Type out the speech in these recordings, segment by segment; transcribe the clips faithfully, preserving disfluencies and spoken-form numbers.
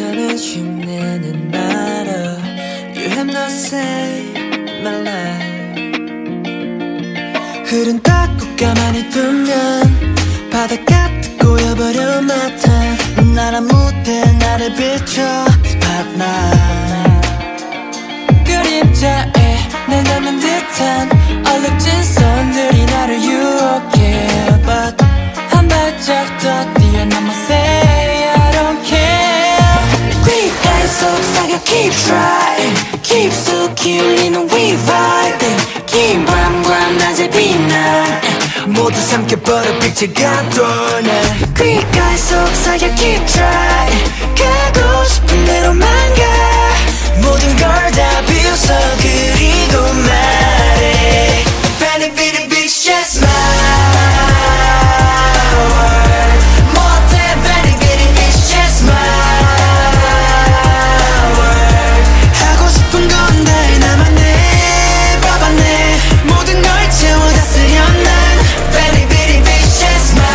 너는 흉내는 알아. You have no say in my life. 흐른 닦고 가만히 두면 바닷가 꼬여버려 마타. 나란 무대 나를 비춰 Spotlight. 그림자에 날 담는 듯한 얼룩진 손들이 나를 유혹해. But 한 발짝 더 뛰어넘어 say I don't care. 귓가에 속삭여 keep trying. 깊숙이 울리는 we vibing. 긴 밤과 낮의 빛날 모두 삼켜버려 빛을 가둬내. 귓가에 속삭여 keep trying. 가고 싶은 대로만 가. 모든 걸 다 비웃어 그리고 말해. Veni, Vidi, Vicious my world. 못해 Veni, Vidi, Vicious my world. 하고 싶은 건 다 해남았네. 봐봤네. 모든 걸 채워 다 쓰려 난 Veni, Vidi, Vicious my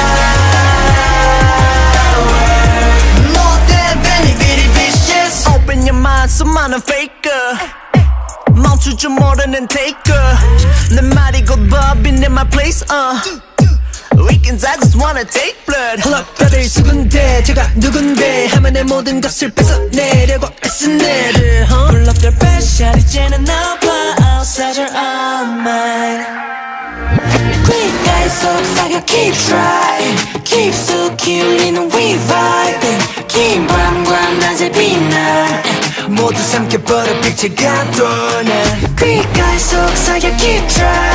world. 못해 Veni, Vidi, Vicious. Open your mind 수많은 faker. 멈출 줄 모르는 taker. 내 말이 곧 법인 in my place. uh. Weekends I just wanna take blood. Hold up 다들 수군데 제가 누군데 하면 내 모든 것을 뺏어내려고 애쓴 애들 huh? Pull up their best shot 이제는 나와 outside you're on mine. 귓가에 속삭여 keep trying. 깊숙이 울리는 we vibing. 긴 밤과 낮의 빛날 모두 삼켜버려 빛을 가둬내. 귓가에 속삭여 keep trying.